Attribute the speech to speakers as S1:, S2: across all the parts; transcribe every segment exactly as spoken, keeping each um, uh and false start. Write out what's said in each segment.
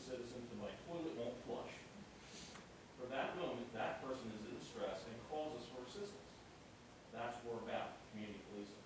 S1: citizen to my toilet won't flush. For that moment, that person is in distress and calls us for assistance. That's what we're about, community policing.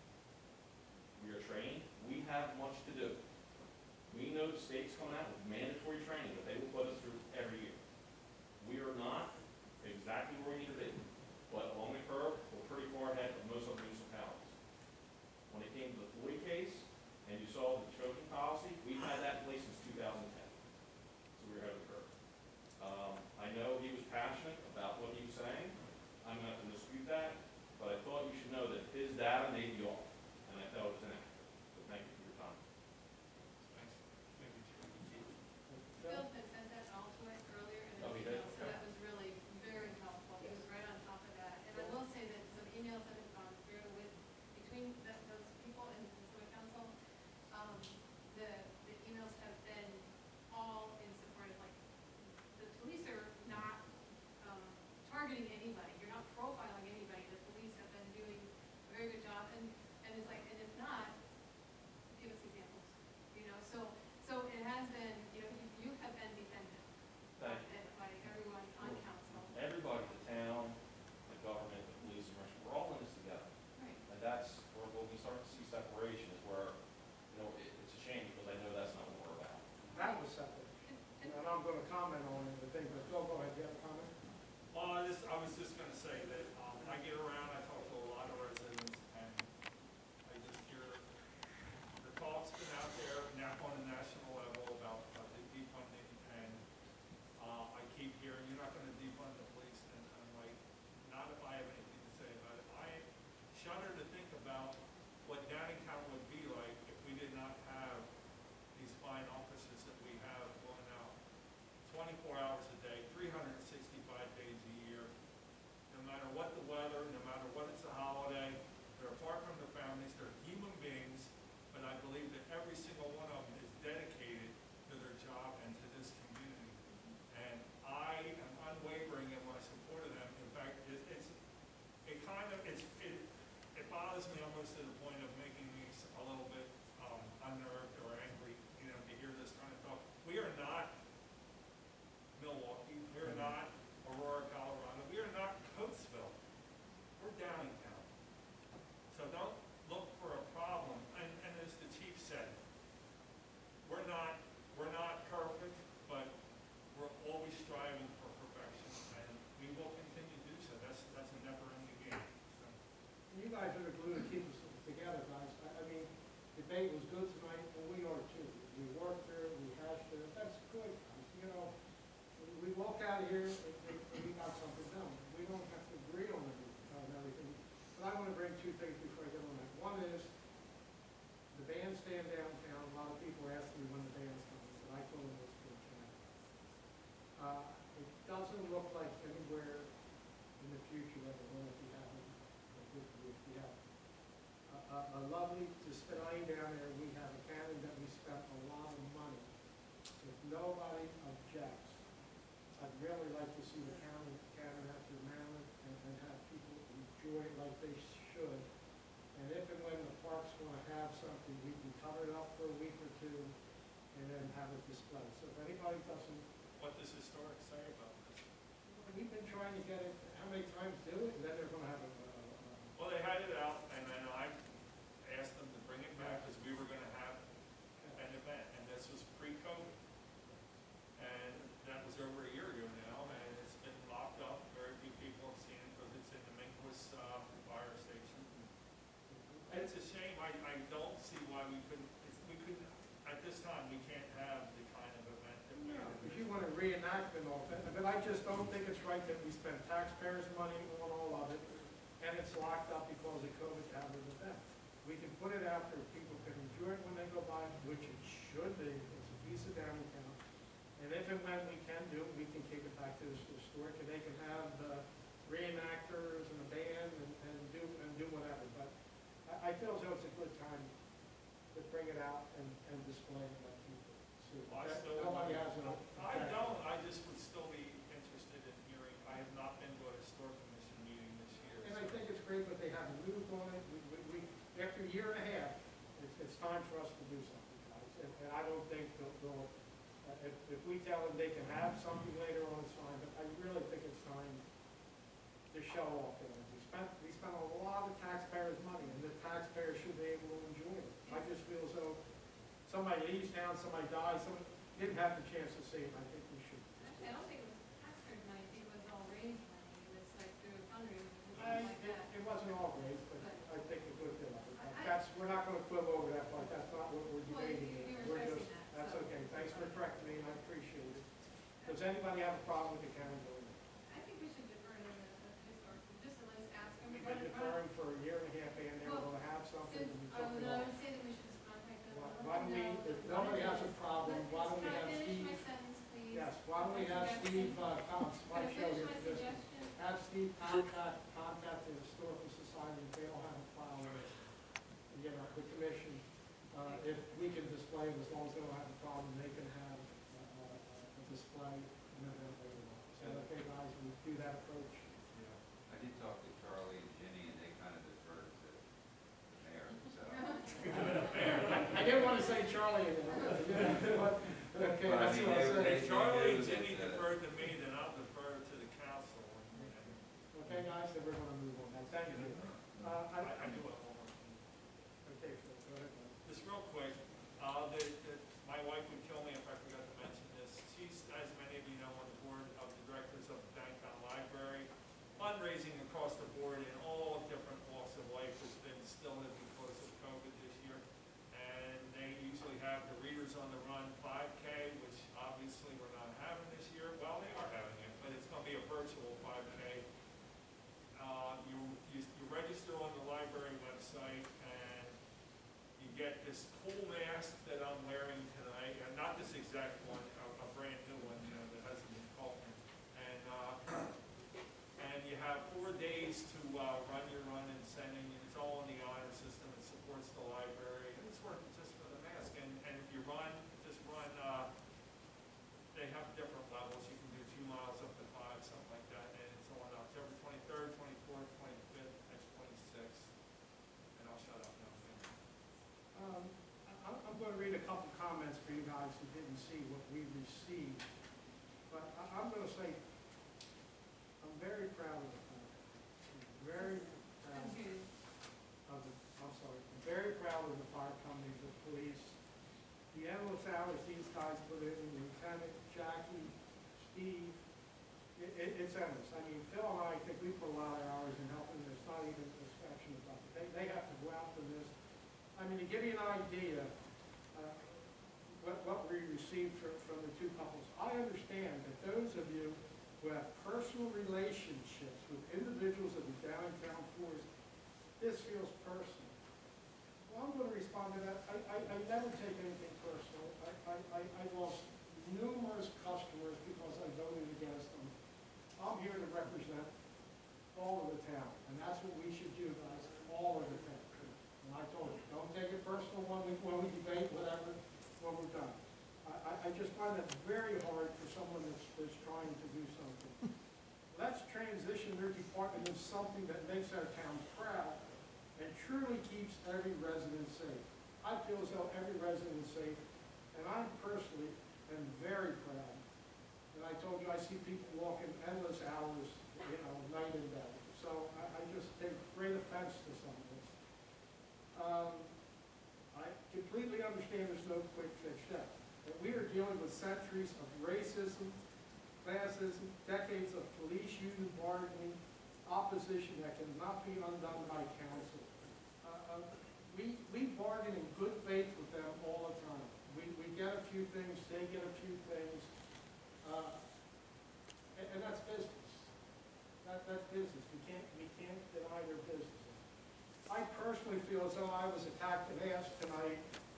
S1: We are trained. We have much to do. We know the state's coming out with mandatory training that they will put us through every year. We are not exactly where we need to be, but along the curve, we're pretty far ahead of most other municipalities. When it came to the Floyd case, and you saw the choking policy, we've had that in place since two thousand ten. So we're ahead of the curve. Um, I know he was passionate about what he was saying. I'm not going to dispute that, but I thought you should know that his data may be off, and I felt it was inaccurate. So thank you for your time.
S2: Thanks. Thank you, Chief.
S3: Phil had sent that all to us earlier in
S1: Oh,
S3: an
S1: he did?
S3: email, so that was really very helpful. He was right on top of that. And I will say that some emails that have gone through with, between the, those people in the City Council, um, the, the emails have been all in support of, like, the police are not um, targeting anybody. You're not profiling anybody. The police have been doing a very good job. And, and it's like, and if not, give us examples. You know, so so it has been, you know, you, you have been defended by, by everyone on council.
S1: Everybody, the town, the government, the police, and we're all in this together.
S3: Right.
S1: And that's where when we start to see separation is where, you know, it, it's a shame because I know that's not what we're about.
S4: That was separate. And I'm going to comment on it, the thing, but Phil, go ahead, do you have a comment?
S2: Well, I, just, I was just going to say that um, I get around, I talk to a lot of residents, and I just hear the talk's been out there now on a national level about uh, the defunding, and uh, I keep hearing you're not going to defund the police, and I'm like, not if I have anything to say about it. I shudder to think about what Downingtown would be like if we did not have these fine officers that we have going out twenty-four hours a day, three hundred sixty-five days a year. No matter what the weather, no matter what it's a holiday, they're apart from their families, they're human beings, but I believe that every single one of them is dedicated to their job and to this community. And I am unwavering in my support of them. In fact, it, it's it kind of it's it it bothers me almost to the point of making me a little bit um, unnerved or angry, you know, to hear this kind of talk. We are not Milwaukee, we are not Aurora, Colorado, we are not Coatesville. We're Downingtown. So don't look for a problem. And, and as the chief said, we're not we're not perfect, but we're always striving for perfection, and we will continue to do so. That's that's a never-ending game. So.
S4: You guys are the glue to keep us together, guys. I, I mean, debate was good tonight, and we are too. We worked through it, we hashed it. That's good, guys. You know, we walk out of here and, and, and we got something done. We don't have to agree on everything, on everything. But I want to bring two things before I get on that. One is the bandstand downtown. A lot of people ask me when the band's coming, but I told them it's for tonight. Uh, it doesn't look like anywhere in the future that we're going to be having a good group. We have a, a, a lovely design down there. We have a cannon that we spent a lot of money. If nobody objects, I'd really like to see the county cabin after Maryland and, and have people enjoy it like they should. And if and when the parks want to have something, we can cover it up for a week or two and then have it displayed. So if anybody doesn't...
S2: What does historic say about this?
S4: We've been trying to get it, how many times do it, and then they're going to have a... Uh, uh,
S2: well, they had it out, and then I asked them to bring it back because we were going to have an event, and this was pre-COVID. And that was over a year ago now, and it's been locked up. Very few people have seen it because it's in the Minquist uh, fire station. And it's a shame. I, I don't see why we couldn't, it's, we couldn't, at this time, we can't have the kind of event that we
S4: No,
S2: have.
S4: if you want to reenact and all that, but I just don't think it's right that we spend taxpayers' money on all of it, and it's locked up because of COVID to have an event. We can put it out there, people can enjoy it when they go by, which it should be. It's a piece of downtown. And if and when we can do it, we can kick it back to the historic, and they can have the reenactors and the band and, and do and do whatever. But I, I feel as though it's a good time to bring it out and, and display it like people see.
S2: Well, I
S4: That
S2: still,
S4: nobody has an
S2: I don't. I just would still be interested in hearing. I have not been to a historic commission meeting this year.
S4: And
S2: so.
S4: I think it's great, but they haven't moved on it. We, we, we, after a year and a half, it's, it's time for us to do something, guys. And, and I don't think they'll, they'll Uh, Uh, If, if we tell them they can have something later on, it's fine, but I really think it's time to show off there. We spent, we spent a lot of taxpayers' money, and the taxpayers should be able to enjoy it. I just feel as though somebody leaves town, somebody dies, somebody didn't have the chance to see it, I think we should.
S3: Actually, I don't think it was taxpayers' money, I think it was all raised money, it was like through a fundraiser, or
S4: I,
S3: something like
S4: it,
S3: that.
S4: it wasn't all raised, but
S3: But-
S4: I think a good deal of it.
S3: I- I-
S4: That's, we're not gonna quibble over that part, that's not what we're
S3: Well, you-
S4: debating.
S3: you
S4: here.
S3: were
S4: We're
S3: stressing
S4: just,
S3: that,
S4: that's
S3: so-
S4: okay, thanks for correcting me, I appreciate it. Does anybody have a problem with the county doing it?
S3: I think we should defer to the, the historic, just at least ask them.
S4: We've
S3: run
S4: been
S3: it- run it-
S4: deferring for a year and a half, and they were gonna have something,
S3: Since,
S4: and we
S3: I
S4: took
S3: would,
S4: it
S3: I
S4: off.
S3: would say that we should just contact them.
S4: Why
S3: and
S4: why
S3: let
S4: don't we,
S3: them know
S4: if
S3: what
S4: nobody
S3: it
S4: has a
S3: is.
S4: problem,
S3: Let-
S4: why don't we
S3: can I
S4: have
S3: finish
S4: Steve?
S3: my sentence, please?
S4: Yes, why don't we
S3: My
S4: have
S3: suggestion-
S4: Steve, uh, Cox,
S3: Can I
S4: Mike show
S3: finish
S4: here
S3: my
S4: for this.
S3: suggestion?
S4: Have Steve contact, contact the Historical Society, if they don't have a file with it. And, you know, the commission, uh, if we can display it, as long as they don't have a problem, they can have, uh, uh, a display, and then they will. So, okay, guys, we do that approach.
S5: I did talk to Charlie and Jenny, and they kind of deferred to the mayor, so.
S4: I didn't want to say Charlie anymore, but, okay,
S5: But I
S4: that's
S5: mean,
S4: what I
S5: they-
S4: said.
S5: they-
S2: Charlie and Jenny
S5: Uh,
S2: deferred to me, then I'll defer to the council. and- and
S4: Okay, guys, then we're gonna move on, now, thank you. Uh,
S2: I,
S4: I,
S2: I do have one more thing.
S4: okay, Phil, go ahead, Mike.
S2: Just real quick, uh, the, the, my wife would kill me if I forgot to mention this. She's, as many of you know, on the board of the directors of the Downtown Library. Fundraising across the board in all different walks of life has been still because of COVID this year. And they usually have the Readers on the Run five K, which obviously we're not having this year. Well, they are having it, but it's gonna be a virtual five K. Uh, you, you, you register on the library website and you get this cool mask that I'm wearing tonight, and not this exact one, a, a brand new one, you know, that hasn't been called. And, uh, and you have four days to, uh, run your run and send in, it's all in the honor system, it supports the library, and it's worth it just for the mask. And, and if you run, just run, uh, they have different levels, you can do two miles up to five, something like that, and it's on October twenty-third, twenty-fourth, twenty-fifth, and twenty-sixth. And I'll shut up now.
S4: Um, I- I'm going to read a couple comments for you guys who didn't see what we received. But I- I'm going to say, I'm very proud of the fact, I'm very proud
S3: Thank you.
S4: of the, I'm sorry, I'm very proud of the fire company, the police, the endless hours these guys put in, Lieutenant, Jackie, Steve, it, it, it's endless. I mean, Phil and I think we put a lot of hours in helping, there's not even a fraction of it. They, they have to go out for this. I mean, to give you an idea, uh, what, what we received from, from the two couples, I understand that those of you who have personal relationships with individuals of the downtown force, this feels personal. Well, I'm gonna respond to that. I, I, I never take anything personal. I, I, I, I lost numerous customers because I voted against them. I'm here to represent all of the town, and that's what we should do, guys, all of the town. And I told you, don't take it personal when we, when we debate, whatever, when we're done. I, I, I just find it very hard for someone that's, that's trying to do something. Let's transition their department into something that makes our town proud and truly keeps every resident safe. I feel as though every resident is safe, and I personally am very proud. And I told you, I see people walking endless hours, you know, night and day. So I, I just take great offense to some of this. Um, I completely understand there's no quick fix yet, but we are dealing with centuries of racism, classism, decades of police union bargaining, opposition that cannot be undone by council. Uh, uh, we, we bargain in good faith with them all the time. We, we get a few things, they get a few things, uh, and, and that's business. That, that's business. We can't, we can't deny their business. I personally feel as though I was attacked and asked tonight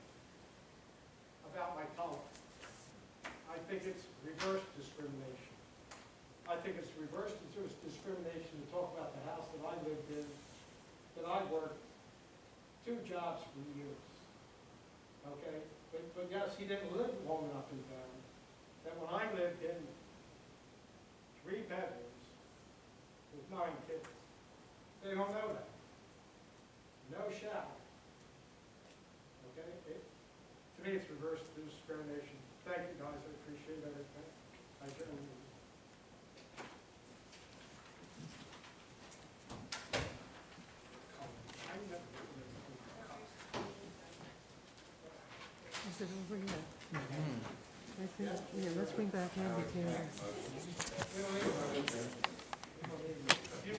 S4: about my color. I think it's reverse discrimination. I think it's reverse discrimination to talk about the house that I lived in, that I worked two jobs for years. Okay? But, but yes, he didn't live long enough in town. That when I lived in three bedrooms with nine kids, they don't know that. No shower. Okay? It, to me, me, it's reverse discrimination. Thank you, guys, I appreciate everything. I generally do. I never really-
S6: Is it over here? I think, yeah, let's bring back Andy too.
S5: Motion.
S4: We don't need a motion. We don't need a motion.